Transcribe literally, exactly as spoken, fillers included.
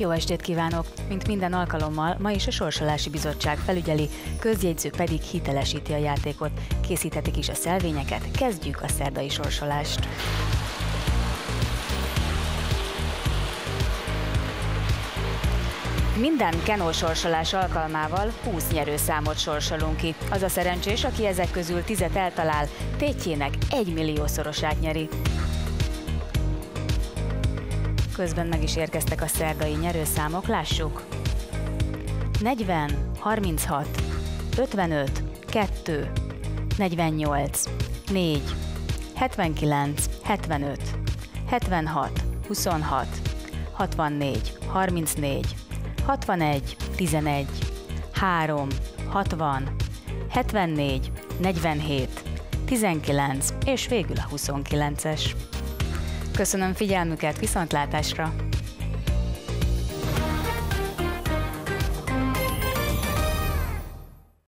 Jó estét kívánok! Mint minden alkalommal, ma is a Sorsolási Bizottság felügyeli, közjegyző pedig hitelesíti a játékot. Készíthetik is a szelvényeket, kezdjük a szerdai sorsolást. Minden kenó sorsolás alkalmával húsz nyerőszámot sorsolunk ki. Az a szerencsés, aki ezek közül tízet eltalál, tétjének egymilliószorosát nyeri. Közben meg is érkeztek a szerdai nyerőszámok, lássuk. negyven, harminchat, ötvenöt, kettő, negyvennyolc, négy, hetvenkilenc, hetvenöt, hetvenhat, huszonhat, hatvannégy, harmincnégy, hatvanegy, tizenegy, három, hatvan, hetvennégy, negyvenhét, tizenkilenc és végül a huszonkilences. Köszönöm figyelmüket, viszontlátásra!